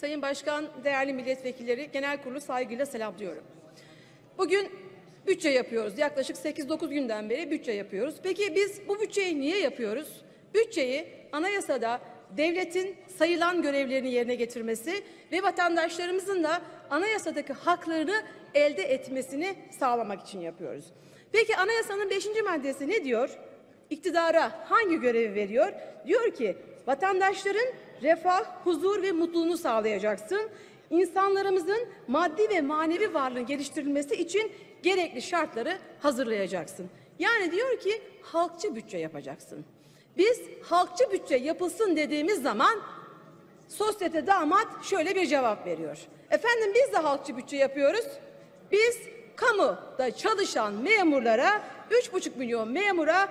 Sayın Başkan, değerli milletvekilleri, genel kurulu saygıyla selamlıyorum. Bugün bütçe yapıyoruz. Yaklaşık 8-9 günden beri bütçe yapıyoruz. Peki biz bu bütçeyi niye yapıyoruz? Bütçeyi anayasada devletin sayılan görevlerini yerine getirmesi ve vatandaşlarımızın da anayasadaki haklarını elde etmesini sağlamak için yapıyoruz. Peki anayasanın 5. maddesi ne diyor? İktidara hangi görevi veriyor? Diyor ki vatandaşların refah, huzur ve mutluluğunu sağlayacaksın. İnsanlarımızın maddi ve manevi varlığın geliştirilmesi için gerekli şartları hazırlayacaksın. Yani diyor ki halkçı bütçe yapacaksın. Biz halkçı bütçe yapılsın dediğimiz zaman sosyete damat şöyle bir cevap veriyor. Efendim biz de halkçı bütçe yapıyoruz. Biz kamuda çalışan memurlara 3,5 milyon memura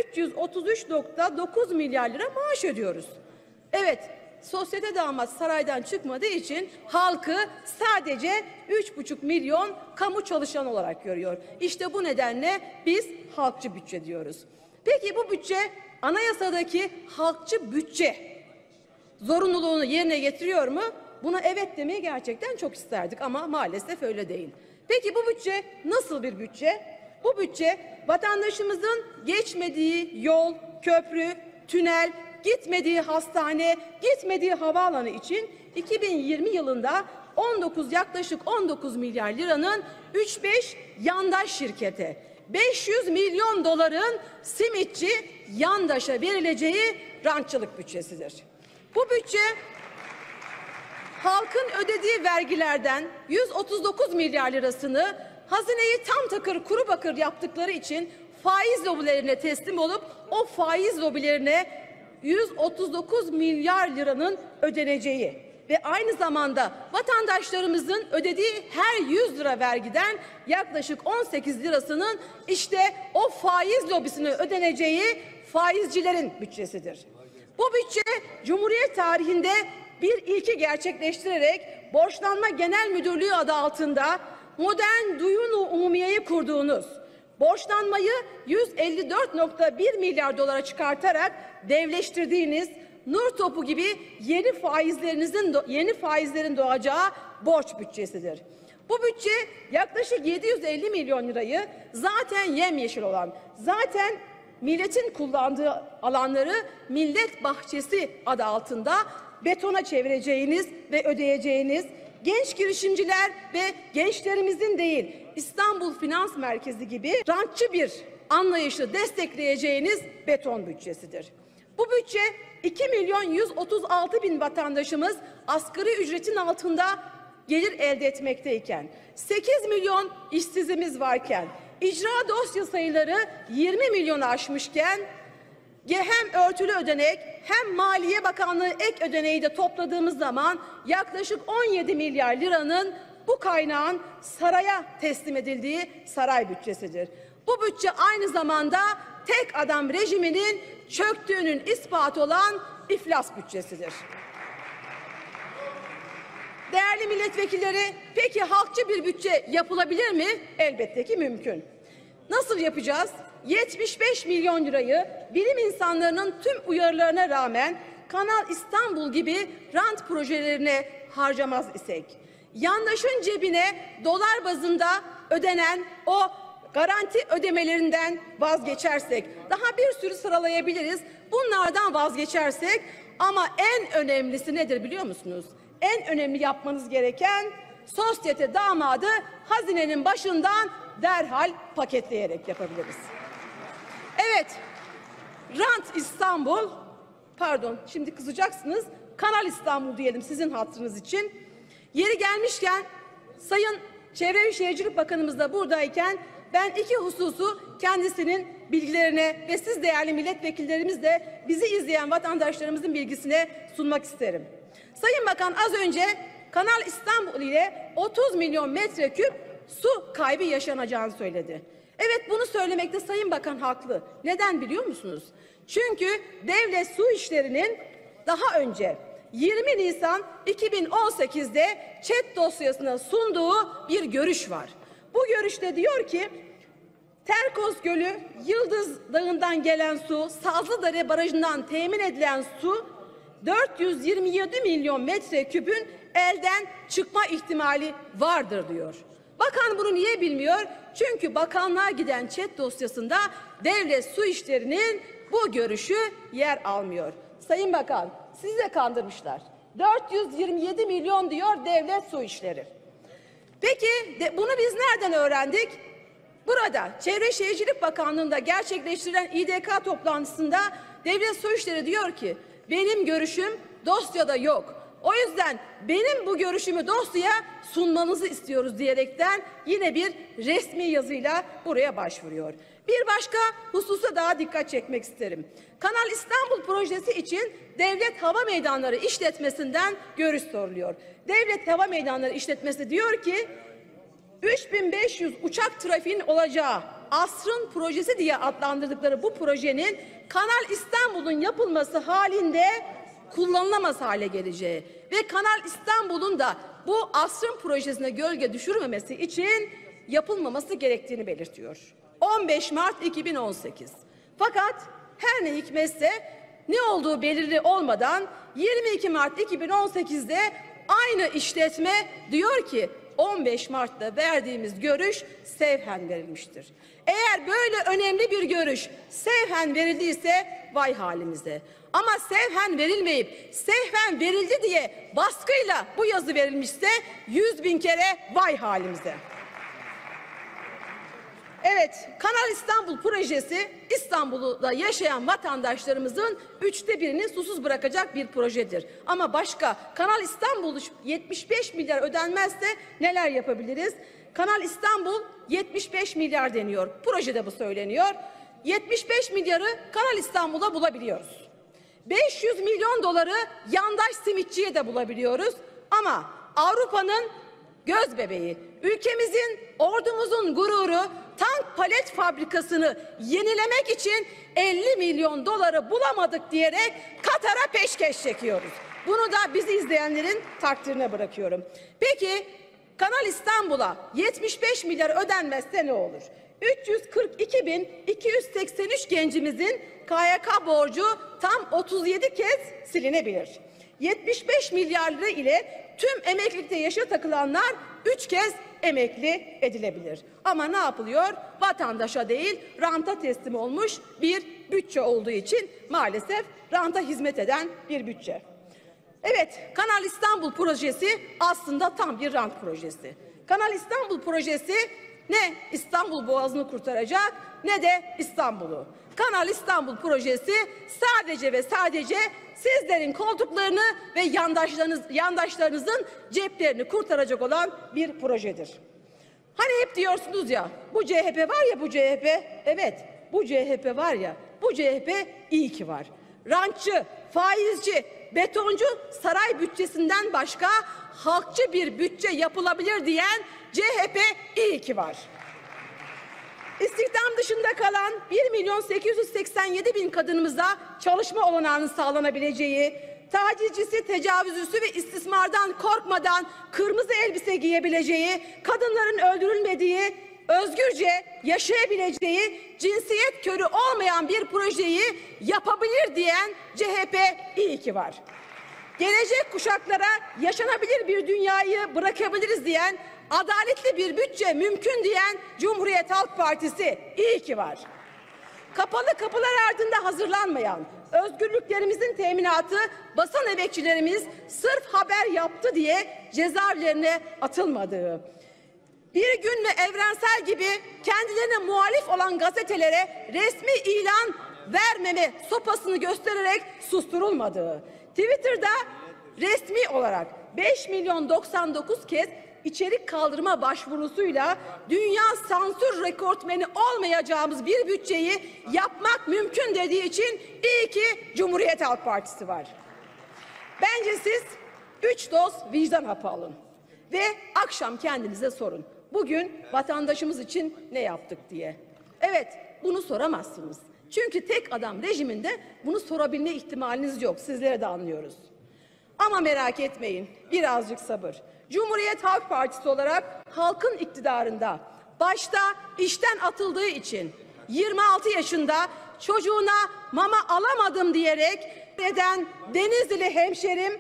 333,9 milyar lira maaş ödüyoruz. Evet, sosyete damat saraydan çıkmadığı için halkı sadece 3,5 milyon kamu çalışan olarak görüyor. İşte bu nedenle biz halkçı bütçe diyoruz. Peki bu bütçe anayasadaki halkçı bütçe zorunluluğunu yerine getiriyor mu? Buna evet demeyi gerçekten çok isterdik ama maalesef öyle değil. Peki bu bütçe nasıl bir bütçe? Bu bütçe vatandaşımızın geçmediği yol, köprü, tünel, gitmediği hastane, gitmediği havaalanı için 2020 yılında yaklaşık 19 milyar liranın 3-5 yandaş şirkete, 500 milyon doların simitçi yandaşa verileceği rantçılık bütçesidir. Bu bütçe halkın ödediği vergilerden 139 milyar lirasını hazineyi tam takır kuru bakır yaptıkları için faiz lobilerine teslim olup o faiz lobilerine 139 milyar liranın ödeneceği ve aynı zamanda vatandaşlarımızın ödediği her 100 lira vergiden yaklaşık 18 lirasının işte o faiz lobisine ödeneceği faizcilerin bütçesidir. Bu bütçe Cumhuriyet tarihinde bir ilki gerçekleştirerek Borçlanma Genel Müdürlüğü adı altında modern duyunu umumiyeyi kurduğunuz, borçlanmayı 154,1 milyar dolara çıkartarak devleştirdiğiniz nur topu gibi yeni faizlerin doğacağı borç bütçesidir. Bu bütçe yaklaşık 750 milyon lirayı zaten yemyeşil olan, zaten milletin kullandığı alanları Millet Bahçesi adı altında betona çevireceğiniz ve ödeyeceğiniz, genç girişimciler ve gençlerimizin değil İstanbul Finans Merkezi gibi rantçı bir anlayışı destekleyeceğiniz beton bütçesidir. Bu bütçe 2.136.000 vatandaşımız asgari ücretin altında gelir elde etmekteyken, 8 milyon işsizimiz varken, icra dosya sayıları 20 milyonu aşmışken, hem örtülü ödenek hem Maliye Bakanlığı ek ödeneği de topladığımız zaman yaklaşık 17 milyar liranın bu kaynağın saraya teslim edildiği saray bütçesidir. Bu bütçe aynı zamanda tek adam rejiminin çöktüğünün ispatı olan iflas bütçesidir. Değerli milletvekilleri, peki halkçı bir bütçe yapılabilir mi? Elbette ki mümkün. Nasıl yapacağız? 75 milyon lirayı bilim insanlarının tüm uyarılarına rağmen Kanal İstanbul gibi rant projelerine harcamaz isek, yandaşın cebine dolar bazında ödenen o garanti ödemelerinden vazgeçersek, daha bir sürü sıralayabiliriz, bunlardan vazgeçersek ama en önemlisi nedir biliyor musunuz? En önemli yapmanız gereken sosyete damadı hazinenin başından derhal paketleyerek yapabiliriz. Evet, Rant İstanbul, pardon şimdi kızacaksınız, Kanal İstanbul diyelim sizin hatırınız için. Yeri gelmişken Sayın Çevre ve Şehircilik Bakanımız da buradayken ben iki hususu kendisinin bilgilerine ve siz değerli milletvekillerimiz de bizi izleyen vatandaşlarımızın bilgisine sunmak isterim. Sayın Bakan az önce Kanal İstanbul ile 30 milyon metreküp su kaybı yaşanacağını söyledi. Evet, bunu söylemekte Sayın Bakan haklı. Neden biliyor musunuz? Çünkü Devlet Su İşleri'nin daha önce 20 Nisan 2018'de chat dosyasına sunduğu bir görüş var. Bu görüşte diyor ki Terkos Gölü, Yıldız Dağı'ndan gelen su, Sazlıdere Barajı'ndan temin edilen su 427 milyon metreküpün elden çıkma ihtimali vardır diyor. Bakan bunu niye bilmiyor? Çünkü bakanlığa giden chat dosyasında devlet su işlerinin bu görüşü yer almıyor. Sayın Bakan, sizi de kandırmışlar. 427 milyon diyor devlet su işleri. Peki bunu biz nereden öğrendik? Burada Çevre Şehircilik Bakanlığı'nda gerçekleştirilen İDK toplantısında devlet su işleri diyor ki benim görüşüm dosyada yok. O yüzden benim bu görüşümü dosyaya sunmanızı istiyoruz diyerekten yine bir resmi yazıyla buraya başvuruyor. Bir başka hususa daha dikkat çekmek isterim. Kanal İstanbul projesi için Devlet Hava Meydanları İşletmesi'nden görüş soruluyor. Devlet Hava Meydanları İşletmesi diyor ki 3500 uçak trafiğinin olacağı asrın projesi diye adlandırdıkları bu projenin Kanal İstanbul'un yapılması halinde kullanılamaz hale geleceği ve Kanal İstanbul'un da bu asrın projesine gölge düşürmemesi için yapılmaması gerektiğini belirtiyor. 15 Mart 2018. Fakat her ne hikmetse ne olduğu belirli olmadan 22 Mart 2018'de aynı işletme diyor ki 15 Mart'ta verdiğimiz görüş sevhen verilmiştir. Eğer böyle önemli bir görüş sevhen verildiyse vay halimize. Ama sevhen verilmeyip sehven verildi diye baskıyla bu yazı verilmişse 100.000 kere vay halimize. Evet, Kanal İstanbul projesi İstanbul'da yaşayan vatandaşlarımızın 1/3'ünü susuz bırakacak bir projedir. Ama başka Kanal İstanbul 75 milyar ödenmezse neler yapabiliriz? Kanal İstanbul 75 milyar deniyor. Projede bu söyleniyor. 75 milyarı Kanal İstanbul'a bulabiliyoruz. 500 milyon doları yandaş simitçiye de bulabiliyoruz. Ama Avrupa'nın göz bebeği, ülkemizin, ordumuzun gururu tank palet fabrikasını yenilemek için 50 milyon doları bulamadık diyerek Katar'a peşkeş çekiyoruz. Bunu da bizi izleyenlerin takdirine bırakıyorum. Peki Kanal İstanbul'a 75 milyar ödenmezse ne olur? 342.283 gencimizin KYK borcu tam 37 kez silinebilir. 75 milyar lira ile tüm emeklilikte yaşa takılanlar 3 kez emekli edilebilir. Ama ne yapılıyor? Vatandaşa değil, ranta teslim olmuş bir bütçe olduğu için maalesef ranta hizmet eden bir bütçe. Evet, Kanal İstanbul projesi aslında tam bir rant projesi. Kanal İstanbul projesi ne İstanbul Boğazı'nı kurtaracak ne de İstanbul'u. Kanal İstanbul projesi sadece ve sadece sizlerin koltuklarını ve yandaşlarınızın ceplerini kurtaracak olan bir projedir. Hani hep diyorsunuz ya, bu CHP var ya, bu CHP, evet bu CHP var ya, bu CHP iyi ki var. Rantçı, faizci, betoncu saray bütçesinden başka halkçı bir bütçe yapılabilir diyen CHP iyi ki var. İstihdam dışında kalan 1.887.000 kadınımıza çalışma olanağının sağlanabileceği, tacizcisi, tecavüzcüsü ve istismardan korkmadan kırmızı elbise giyebileceği, kadınların öldürülmediği, özgürce yaşayabileceği, cinsiyet körü olmayan bir projeyi yapabilir diyen CHP iyi ki var. Gelecek kuşaklara yaşanabilir bir dünyayı bırakabiliriz diyen, adaletli bir bütçe mümkün diyen Cumhuriyet Halk Partisi iyi ki var. Kapalı kapılar ardında hazırlanmayan, özgürlüklerimizin teminatı basın emekçilerimiz sırf haber yaptı diye cezaevlerine atılmadığı, Bir Gün ve Evrensel gibi kendilerine muhalif olan gazetelere resmi ilan vermeme sopasını göstererek susturulmadığı, Twitter'da resmi olarak 5.099.000 kez içerik kaldırma başvurusuyla dünya sansür rekortmeni olmayacağımız bir bütçeyi yapmak mümkün dediği için iyi ki Cumhuriyet Halk Partisi var. Bence siz 3 doz vicdan hapı alın ve akşam kendinize sorun. Bugün vatandaşımız için ne yaptık diye. Evet, bunu soramazsınız. Çünkü tek adam rejiminde bunu sorabilme ihtimaliniz yok. Sizlere de anlıyoruz. Ama merak etmeyin, birazcık sabır. Cumhuriyet Halk Partisi olarak halkın iktidarında, başta işten atıldığı için 26 yaşında çocuğuna mama alamadım diyerek eden Denizlili hemşerim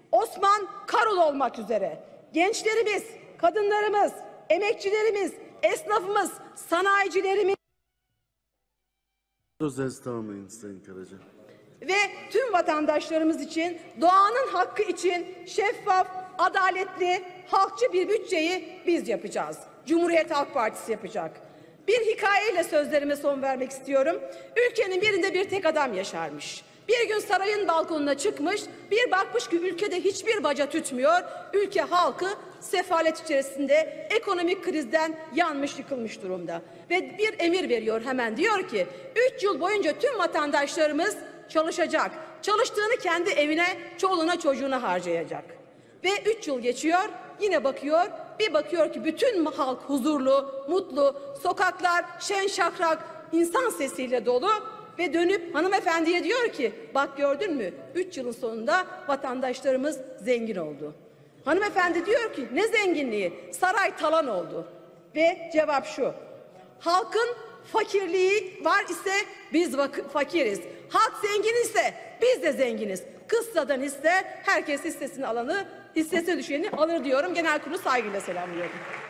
Osman Karol olmak üzere gençlerimiz, kadınlarımız, emekçilerimiz, esnafımız, sanayicilerimiz Sözlerinizi tamamlayın Sayın Karaca. ve tüm vatandaşlarımız için, doğanın hakkı için şeffaf, adaletli, halkçı bir bütçeyi biz yapacağız. Cumhuriyet Halk Partisi yapacak. Bir hikayeyle sözlerime son vermek istiyorum. Ülkenin birinde bir tek adam yaşarmış. Bir gün sarayın balkonuna çıkmış, bir bakmış ki ülkede hiçbir baca tütmüyor. Ülke halkı sefalet içerisinde, ekonomik krizden yanmış, yıkılmış durumda. Ve bir emir veriyor hemen, diyor ki 3 yıl boyunca tüm vatandaşlarımız çalışacak. Çalıştığını kendi evine, çoluğuna, çocuğuna harcayacak. Ve 3 yıl geçiyor, yine bakıyor, bir bakıyor ki bütün halk huzurlu, mutlu, sokaklar şen şakrak, insan sesiyle dolu ve dönüp hanımefendiye diyor ki, bak gördün mü, 3 yılın sonunda vatandaşlarımız zengin oldu. Hanımefendi diyor ki, ne zenginliği, saray talan oldu. Ve cevap şu, halkın fakirliği var ise biz fakiriz. Halk zengin ise biz de zenginiz. Kıssadan hisse, herkes hissesini düşeni alır diyorum. Genel kurulu saygıyla selamlıyorum.